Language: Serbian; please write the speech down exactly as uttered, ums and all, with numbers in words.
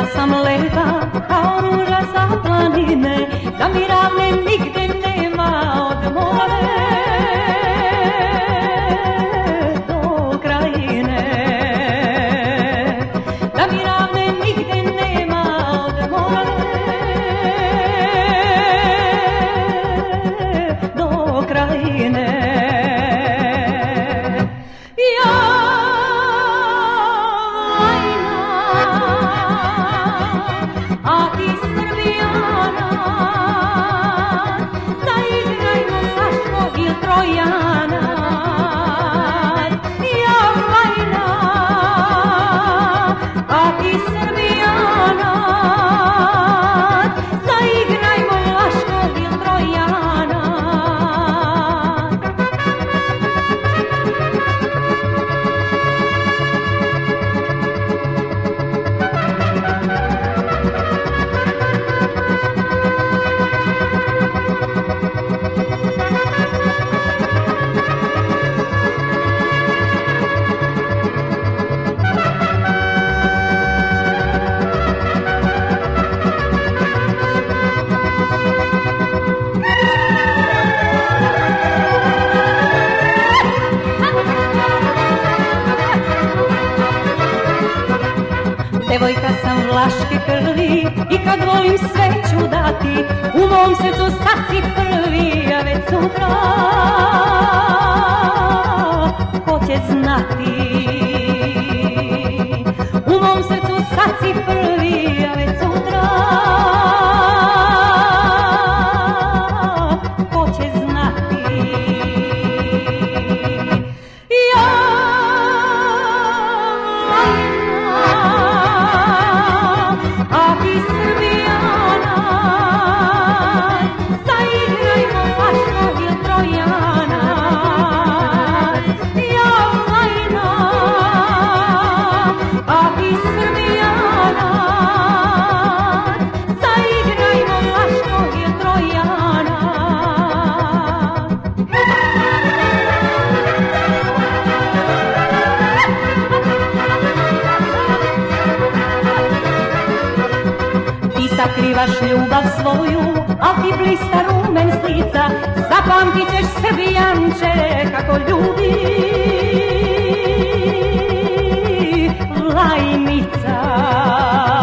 Ja sam lepa kao ruža sa planine, da mi ravne nigde nema od more do krajine. Da mi ravne nigde nema od more do krajine. Devojka sam vlaške krvi i kad volim sve ću dati, u mom srcu sad si prvi, a već sutra ko će znati. U mom srcu sad si prvi, a već sutra ko će znati. Sakrivaš ljubav svoju, al ti blista rumen s lica, zapamtit ćeš Srbijanče kako ljubi Lajmica.